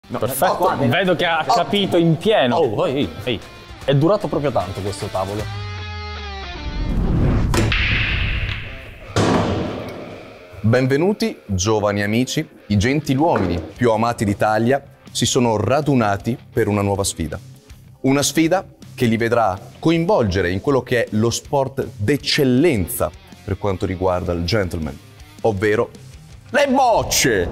No, perfetto, vedo che ha capito in pieno. Oh, ehi. È durato proprio tanto questo tavolo. Benvenuti, giovani amici. I gentiluomini più amati d'Italia si sono radunati per una nuova sfida. Una sfida che li vedrà coinvolgere in quello che è lo sport d'eccellenza per quanto riguarda il gentleman, ovvero le bocce!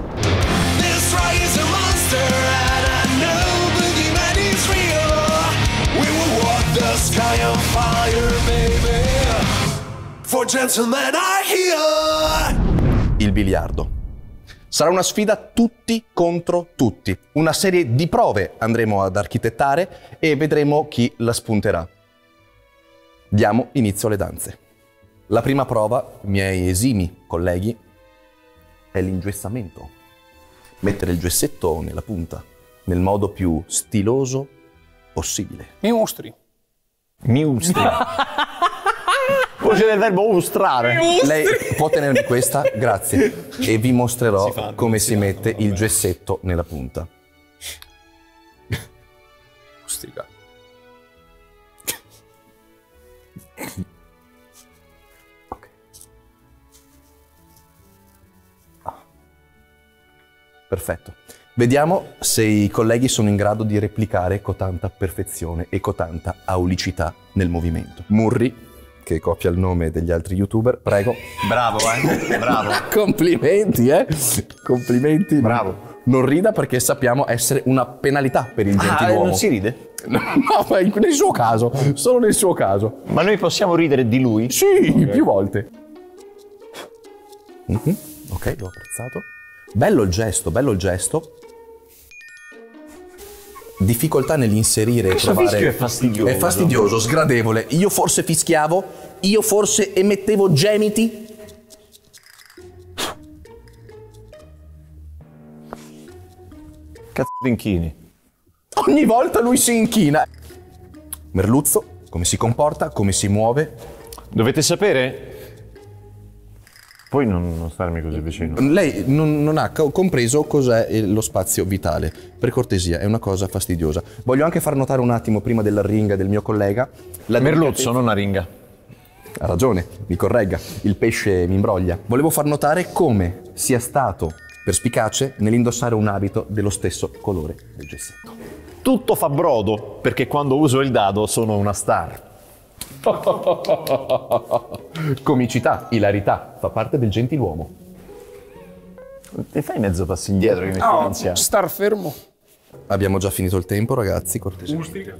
Il biliardo. Sarà una sfida tutti contro tutti. Una serie di prove andremo ad architettare e vedremo chi la spunterà. Diamo inizio alle danze. La prima prova, miei esimi colleghi, è l'ingessamento. Mettere il gessetto nella punta, nel modo più stiloso possibile. Mi mostri. Voce del verbo mostrare. Lei può tenermi questa? Grazie. E vi mostrerò come si mette il gessetto nella punta. Ostica. Ok. Perfetto. Vediamo se i colleghi sono in grado di replicare cotanta perfezione e cotanta aulicità nel movimento. Murri, che copia il nome degli altri youtuber, prego. Bravo, bravo. Complimenti, complimenti. Bravo. Non rida perché sappiamo essere una penalità per il gentiluomo. Non si ride? No, ma nel suo caso, solo nel suo caso. Ma noi possiamo ridere di lui? Sì, okay. Più volte. Ok, l'ho apprezzato. Bello il gesto, bello il gesto. Difficoltà nell'inserire e trovare... Questo fischio è fastidioso. È fastidioso, sgradevole. Io forse fischiavo? Io forse emettevo gemiti? Cazzo di inchini. Ogni volta lui si inchina. Merluzzo, come si comporta, come si muove? Dovete sapere? Poi non starmi così vicino. Lei non ha compreso cos'è lo spazio vitale. Per cortesia, è una cosa fastidiosa. Voglio anche far notare un attimo, prima della ringa del mio collega... Merluzzo, non una ringa. Ha ragione, mi corregga. Il pesce mi imbroglia. Volevo far notare come sia stato perspicace nell'indossare un abito dello stesso colore del gessetto. Tutto fa brodo, perché quando uso il dado sono una star. Comicità, ilarità, fa parte del gentiluomo. Ti fai mezzo passo indietro che mi fa ansia. Star fermo. Abbiamo già finito il tempo, ragazzi, cortesemente.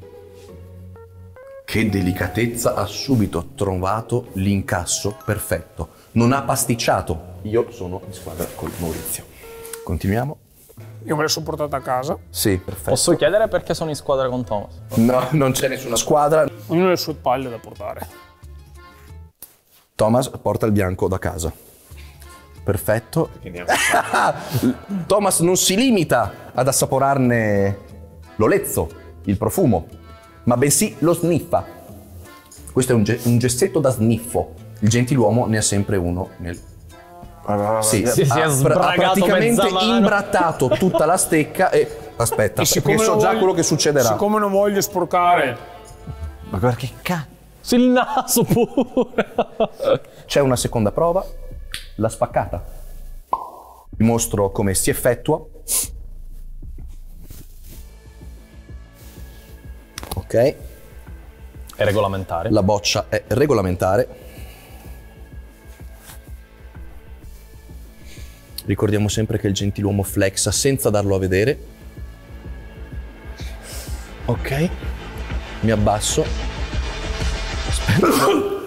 Che delicatezza, ha subito trovato l'incasso perfetto. Non ha pasticciato. Io sono in squadra con Maurizio. Continuiamo. Io me l'ho sopportata a casa. Sì, perfetto. Posso chiedere perché sono in squadra con Thomas? No, non c'è nessuna squadra. Ognuno ha le sue palle da portare. Thomas porta il bianco da casa. Perfetto. Thomas non si limita ad assaporarne l'olezzo, il profumo, ma bensì lo sniffa. Questo è un gessetto da sniffo. Il gentiluomo ne ha sempre uno nel... Sì, si è sbragato praticamente mezza mano. imbrattato tutta la stecca e... Aspetta, perché so già quello che succederà. Siccome non voglio sporcare... Ma guarda che cazzo. Il naso pure. C'è una seconda prova, la spaccata. Vi mostro come si effettua. Ok. È regolamentare. La boccia è regolamentare. Ricordiamo sempre che il gentiluomo flexa senza darlo a vedere. Ok. Mi abbasso. Aspetta.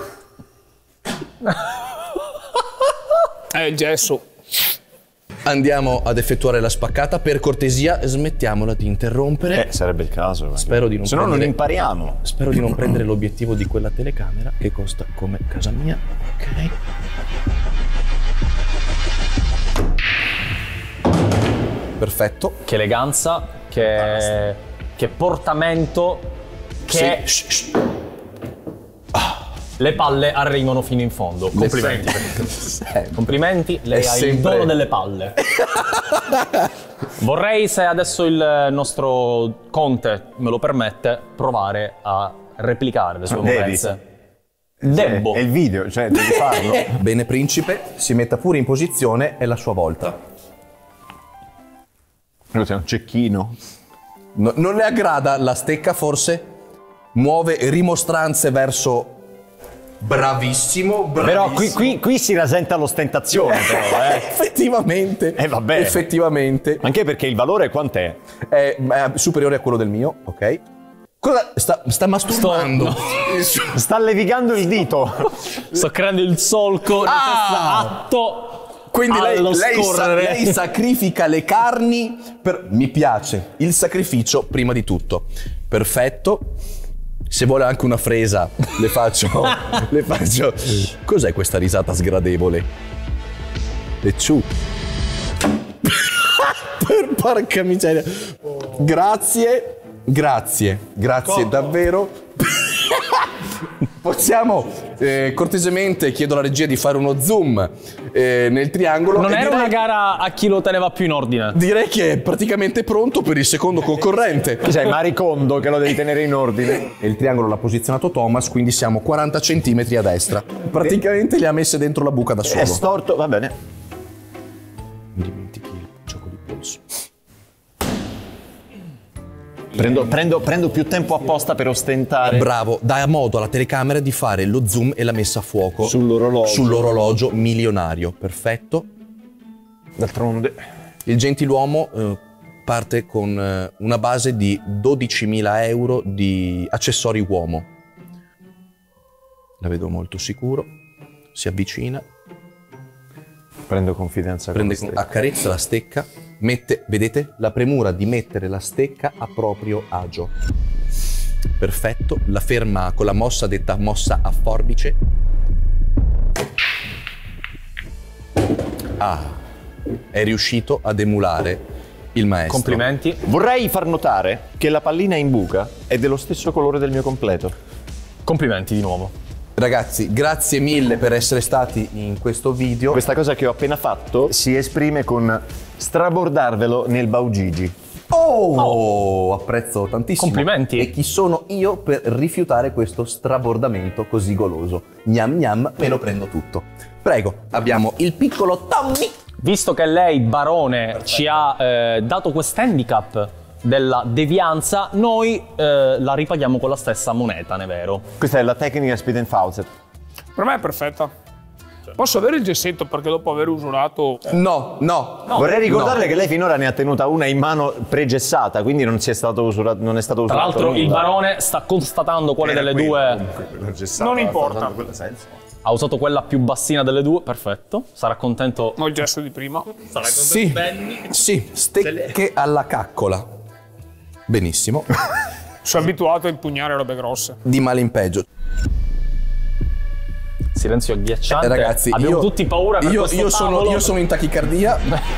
È il gesso. Andiamo ad effettuare la spaccata. Per cortesia, smettiamola di interrompere. Sarebbe il caso. Spero di non Se no non prendere- impariamo. Spero di non prendere l'obiettivo di quella telecamera che costa come casa mia. Ok. Perfetto. Che eleganza, che portamento, che... Sì. le palle arrivano fino in fondo. Complimenti. Complimenti, lei ha il dono delle palle. Vorrei, se adesso il nostro conte me lo permette, provare a replicare le sue movenze. Debbo. È il video, cioè devi farlo. Bene, principe, si metta pure in posizione, è la sua volta. C'è un cecchino. Non le aggrada la stecca, forse? Muove rimostranze verso... Bravissimo, Però bravissimo. qui si rasenta l'ostentazione, però, Effettivamente. Vabbè. Effettivamente. Anche perché il valore quant'è? È superiore a quello del mio, ok? Cosa sta masturbando? Sta levigando il dito. Sto creando il solco atto. Quindi allo lei scorrere. sacrifica le carni per... Mi piace il sacrificio prima di tutto. Perfetto. Se vuole anche una fresa, le faccio. Cos'è questa risata sgradevole? Le ciù. Porca miseria. Grazie davvero. Possiamo cortesemente chiedo alla regia di fare uno zoom nel triangolo. Non era una gara a chi lo teneva più in ordine. Direi che è praticamente pronto per il secondo concorrente. Chi sei, Maricondo, che lo devi tenere in ordine? E il triangolo l'ha posizionato Thomas, quindi siamo 40 centimetri a destra. Praticamente li ha messe dentro la buca da solo. È storto, va bene. Non dimentichi il gioco di polso. Prendo più tempo apposta per ostentare. Bravo, dà modo alla telecamera di fare lo zoom e la messa a fuoco sull'orologio milionario. Perfetto. D'altronde. Il gentiluomo parte con una base di 12.000 euro di accessori uomo. La vedo molto sicuro. Si avvicina. Prendo confidenza con Accarezza la stecca. Vedete la premura di mettere la stecca a proprio agio. Perfetto, la ferma con la mossa detta mossa a forbice. È riuscito ad emulare il maestro. Complimenti. Vorrei far notare che la pallina in buca è dello stesso colore del mio completo. Complimenti di nuovo. Ragazzi, grazie mille per essere stati in questo video. Questa cosa che ho appena fatto si esprime con strabordarvelo nel Baugigi. Apprezzo tantissimo. Complimenti. E chi sono io per rifiutare questo strabordamento così goloso? Gnam gnam, me lo prendo tutto. Prego, abbiamo il piccolo Tommy. Visto che lei, barone, ci ha dato handicap della devianza, noi la ripaghiamo con la stessa moneta, ne vero? Questa è la tecnica Spitzenfauser. Per me è perfetta. Posso avere il gessetto perché dopo aver usurato... No. Vorrei ricordarle che lei finora ne ha tenuta una in mano pregessata, quindi non è stato usurato. Tra l'altro il barone sta constatando quale delle due Non importa. ha usato quella più bassina delle due. Perfetto, sarà contento. Ho il gesto di prima. Sì, stecche alla caccola. Benissimo. Sono abituato a impugnare robe grosse. Di male in peggio. Silenzio agghiacciante. Ragazzi, abbiamo tutti paura per questo tavolo. io sono in tachicardia.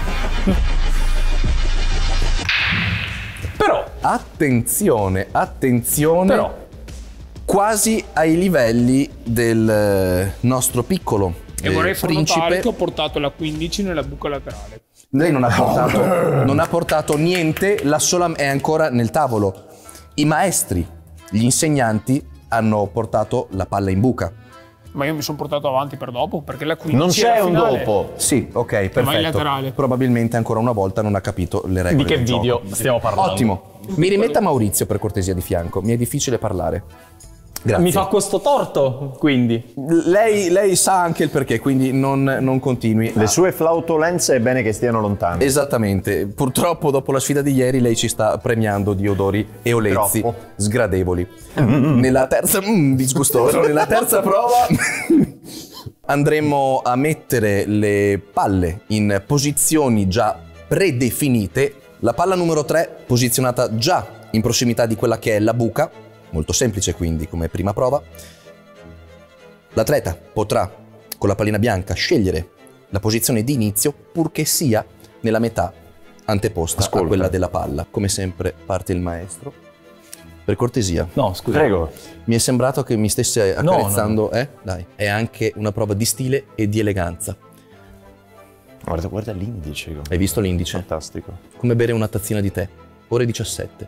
Però Attenzione. Però Quasi ai livelli del nostro piccolo E vorrei far notare principe. che ho portato la 15 nella buca laterale. Lei non ha portato niente, la sola è ancora nel tavolo. I maestri, gli insegnanti hanno portato la palla in buca. Ma io mi sono portato avanti per dopo, perché la 15 Non c'è era un finale. dopo. Sì, ok, Ma in perfetto. laterale. Probabilmente ancora una volta non ha capito le regole di che del gioco. video stiamo parlando? Ottimo. Mi rimetta Maurizio per cortesia di fianco, mi è difficile parlare. Grazie. Mi fa questo torto, quindi. Lei sa anche il perché, quindi non continui. Le sue flautolenze è bene che stiano lontane. Esattamente. Purtroppo dopo la sfida di ieri lei ci sta premiando di odori e olezzi Troppo. sgradevoli. Nella terza disgustoso. Nella terza prova andremo a mettere le palle in posizioni già predefinite. La palla numero 3 posizionata già in prossimità di quella che è la buca. Molto semplice quindi come prima prova. L'atleta potrà con la pallina bianca scegliere la posizione di inizio purché sia nella metà anteposta a quella della palla. Come sempre parte il maestro. Per cortesia. No, scusa. Prego. Mi è sembrato che mi stesse accarezzando. No. Dai. È anche una prova di stile e di eleganza. Guarda l'indice. Hai visto l'indice? Fantastico. Come bere una tazzina di tè. Ore 17.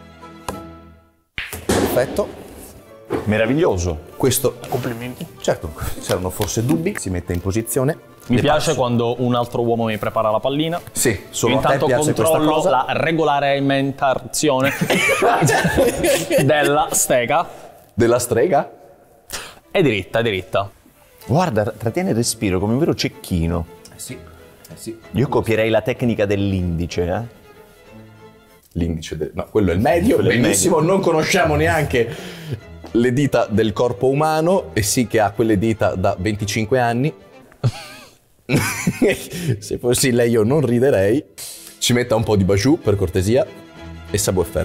Perfetto. Meraviglioso. Questo, Complimenti. certo, c'erano forse dubbi. Si mette in posizione. Mi Le piace passo. quando un altro uomo mi prepara la pallina. Sì, solo Io a te intanto piace questa controllo cosa. la regolamentazione della stega. Della strega? È diritta. Guarda, trattiene il respiro come un vero cecchino. Sì. Io copierei la tecnica dell'indice, L'indice no, quello è il medio, Quello è il benissimo, non conosciamo neanche le dita del corpo umano e sì che ha quelle dita da 25 anni. Se fossi lei io non riderei. Ci metta un po' di Bajou per cortesia e savoir-faire.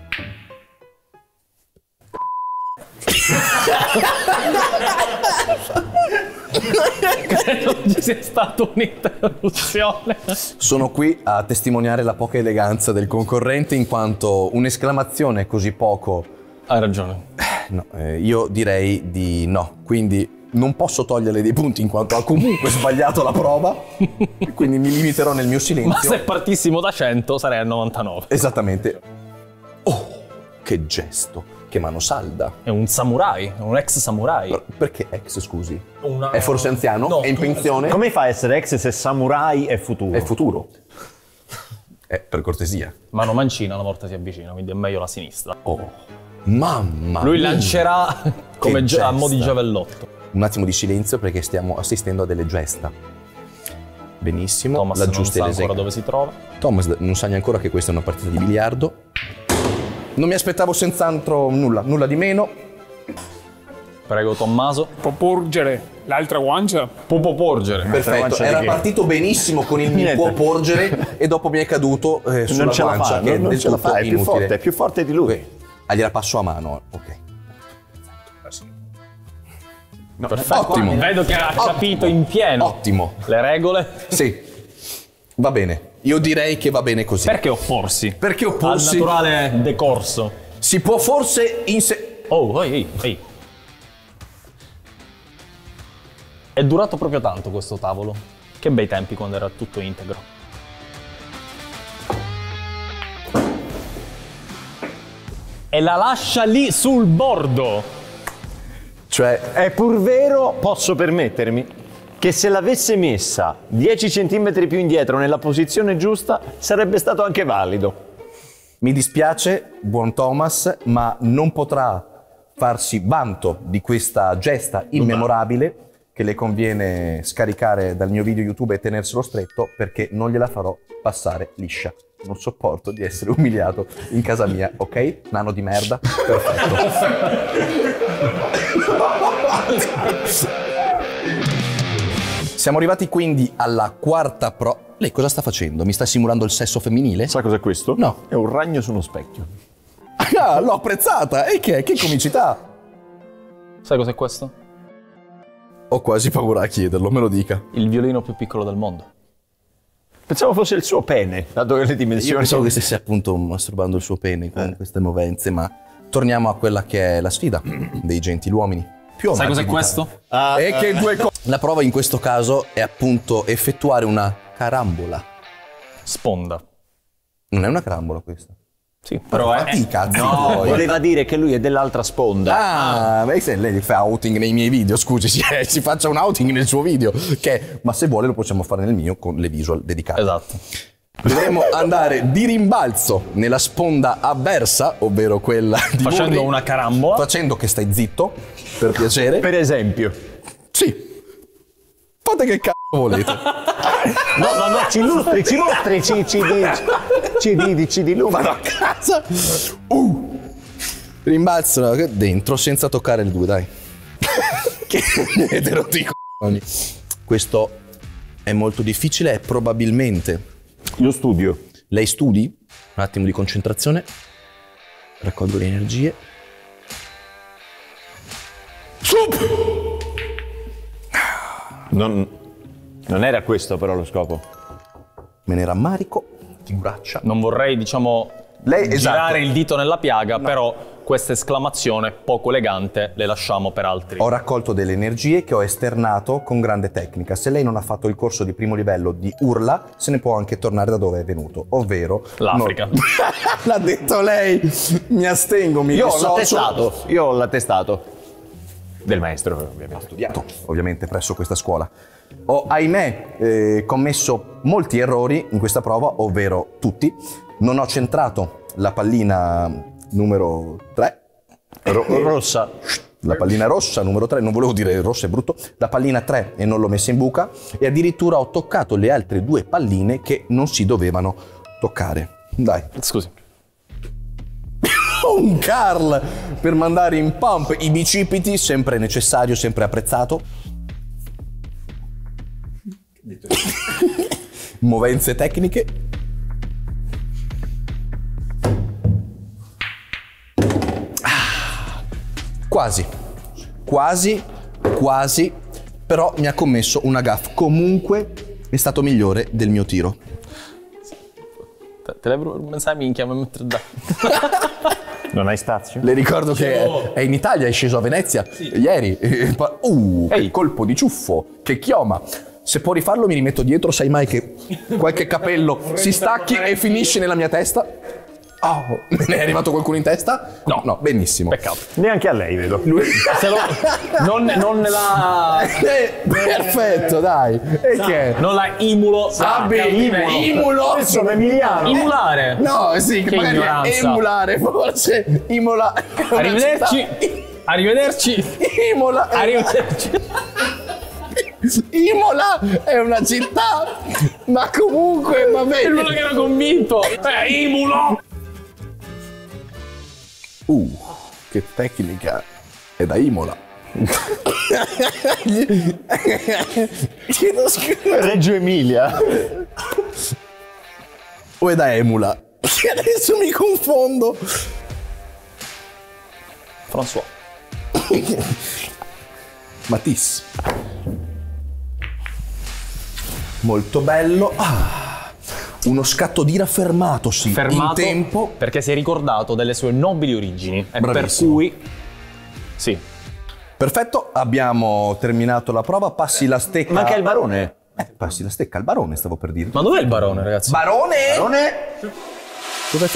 Non ci sia stata un'interruzione. Sono qui a testimoniare la poca eleganza del concorrente in quanto un'esclamazione così poco. Hai ragione. No, io direi di no, quindi non posso toglierle dei punti in quanto ha comunque sbagliato la prova, quindi mi limiterò nel mio silenzio. Ma se partissimo da 100 sarei a 99. Esattamente. Oh, che gesto, che mano salda. È un samurai, è un ex samurai. Perché ex, scusi? Una- È forse anziano? No, è in pensione? Come fa a essere ex se samurai è futuro? È futuro. Per cortesia. Mano mancina, la morte si avvicina, quindi è meglio la sinistra. Oh, mamma Lui mia. lancerà come a mo' di gesta. giavellotto. Un attimo di silenzio perché stiamo assistendo a delle gesta. Benissimo, Thomas la non giusta sa elesa. ancora dove si trova. Thomas non sa neanche ancora che questa è una partita di biliardo. Non mi aspettavo senz'altro nulla di meno. Prego Tommaso. Può porgere l'altra guancia. Può porgere. Perfetto, guancia era di che? partito benissimo con il mi Niente. può porgere e dopo mi è caduto sulla Non ce la guancia, fa, che è non del ce la tutto fa, è inutile. più forte di lui. Gliela passo a mano, ok. Perfetto. Ottimo. Vedo che ha capito in pieno Ottimo. le regole. Sì, va bene. Io direi che va bene così. Perché opporsi? Perché opporsi? Al naturale decorso. Si può forse Oh, ehi. È durato proprio tanto questo tavolo. Che bei tempi quando era tutto integro. E la lascia lì sul bordo. Cioè, È pur vero, posso permettermi, che se l'avesse messa 10 centimetri più indietro nella posizione giusta sarebbe stato anche valido. mi dispiace, buon Thomas, ma non potrà farsi vanto di questa gesta immemorabile che le conviene scaricare dal mio video YouTube e tenerselo stretto perché non gliela farò passare liscia. Non sopporto di essere umiliato in casa mia, ok? Nano di merda. Perfetto. Siamo arrivati quindi alla quarta pro... Lei cosa sta facendo? Mi sta simulando il sesso femminile? Sa cos'è questo? No. È un ragno su uno specchio. Ah, l'ho apprezzata! E che comicità! Sai cos'è questo? Ho quasi paura a chiederlo, me lo dica. Il violino più piccolo del mondo. Pensavo fosse il suo pene, dato che le Io dimensioni pensavo che stesse appunto masturbando il suo pene con queste movenze, ma torniamo a quella che è la sfida dei gentiluomini. Più Sai avanti cos'è di questo? E che due La prova in questo caso è appunto effettuare una carambola. Sponda. Non è una carambola questa. Sì, però è... Fatti i cazzi No, tuoi. voleva dire che lui è dell'altra sponda. Ah, beh, se lei fa outing nei miei video, scusi, si faccia un outing nel suo video, ma se vuole lo possiamo fare nel mio con le visual dedicate. Esatto. Dovremmo andare di rimbalzo nella sponda avversa, ovvero quella di Facendo Burri, una carambola. facendo che stai zitto, per piacere. Per esempio. Sì. Fate che cazzo volete. No, ci illustri, ci dilunghi. Vado a casa. Rimbalzo dentro senza toccare il 2, dai. Che avete rotto i coglioni. Questo è molto difficile, è probabilmente... Io studio. Lei studi? Un attimo di concentrazione. Raccolgo le energie. Non era questo però lo scopo. Me ne rammarico. Figuraccia. Non vorrei, diciamo, Lei, girare esatto. il dito nella piaga, però questa esclamazione poco elegante le lasciamo per altri. Ho raccolto delle energie che ho esternato con grande tecnica. Se lei non ha fatto il corso di primo livello di urla, se ne può anche tornare da dove è venuto, ovvero l'Africa. L'ha detto lei. Mi astengo, mi Io ho dissocio. l'attestato del maestro, ovviamente. Studiato, ovviamente, presso questa scuola. Ho, ahimè, commesso molti errori in questa prova, ovvero tutti. Non ho centrato la pallina numero 3. Rossa. La pallina rossa numero 3, non volevo dire rossa è brutto, la pallina 3 e non l'ho messa in buca, e addirittura ho toccato le altre 2 palline che non si dovevano toccare. Dai. Scusi. Un Carl per mandare in pump i bicipiti, sempre necessario, sempre apprezzato. Movenze tecniche. Quasi, però mi ha commesso una gaffe. Comunque è stato migliore del mio tiro. Sai minchia, mi mettere da... Non hai spazio? Le ricordo che è in Italia, è sceso a Venezia ieri. Che colpo di ciuffo, che chioma. Se può rifarlo mi rimetto dietro, sai mai che qualche capello si stacchi e finisce nella mia testa. Oh, me ne è arrivato qualcuno in testa? No, benissimo. Peccato. Neanche a lei, vedo. Non la... Perfetto, dai. E che? Non la imulo. Imulo. Sono Emiliano. Imulare. No, sì, che magari ignoranza. emulare, forse. Imola. Arrivederci. Arrivederci. Imola. Arrivederci. Imola è una città, ma comunque va bene. È quello che era convinto. Imulo. Che tecnica. È da Imola. Chiedo scusa. Reggio Emilia. O è da Emula? Adesso mi confondo. François. Matisse. Molto bello. Uno scatto d'ira fermatosi Fermato in tempo. perché si è ricordato delle sue nobili origini. E per Bravissimo. cui... Sì. Perfetto, abbiamo terminato la prova. Passi la stecca. Manca il barone. Passi la stecca al barone, stavo per dire. Ma dov'è il barone, ragazzi? Barone! Barone. Dov'è?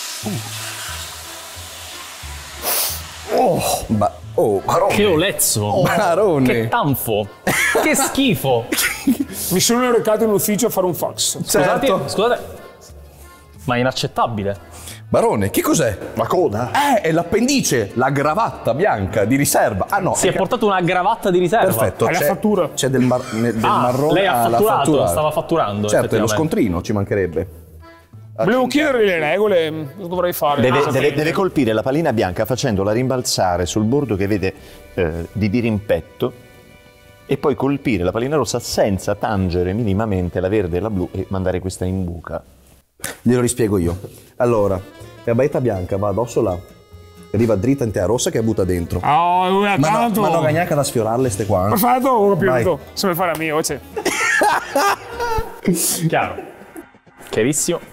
Barone. Che olezzo. Barone. Che tanfo. Che schifo. Mi sono recato in ufficio a fare un fax. Certo. Scusate. Ma è inaccettabile. Barone, che cos'è? La coda. È l'appendice, la cravatta bianca di riserva. Ah no, Si è portato una cravatta di riserva. perfetto. È la c'è- fattura. C'è del marrone. lei ha la fatturato, fattura. stava fatturando. Certo, è lo effettivamente. scontrino, ci mancherebbe. Volevo chiedergli le regole, cosa dovrei fare? Deve colpire la pallina bianca facendola rimbalzare sul bordo che vede di dirimpetto e poi colpire la pallina rossa senza tangere minimamente la verde e la blu e mandare questa in buca. Glielo rispiego io. Allora, la baetta bianca va addosso là, arriva dritta in terra rossa che butta dentro. Oh, Ma non neanche da sfiorarle ste qua. Perfetto, ho capito. Vai. Se mi fare la mia voce. Chiaro. Chiarissimo.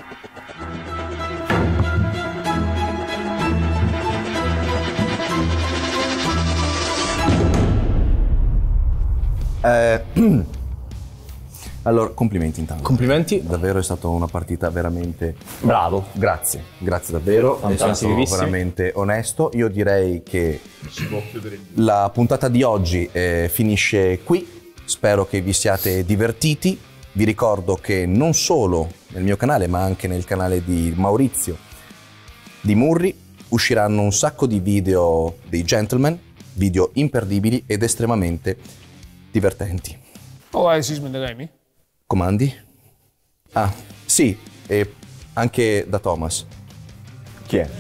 Allora, complimenti intanto. Complimenti. Davvero è stata una partita veramente... Bravo. Grazie davvero, è stato Fantasticissimo. veramente onesto. Io direi che la puntata di oggi finisce qui, spero che vi siate divertiti. Vi ricordo che non solo nel mio canale ma anche nel canale di Maurizio di Murri usciranno un sacco di video dei gentleman, video imperdibili ed estremamente divertenti. Oh, Sismi dei Remi? Comandi? Ah, sì, e anche da Thomas. Chi è?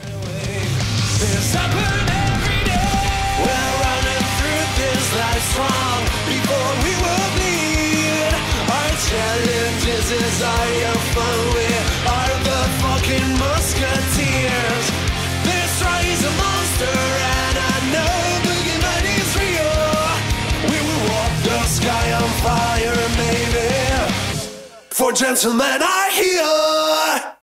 For gentlemen are here.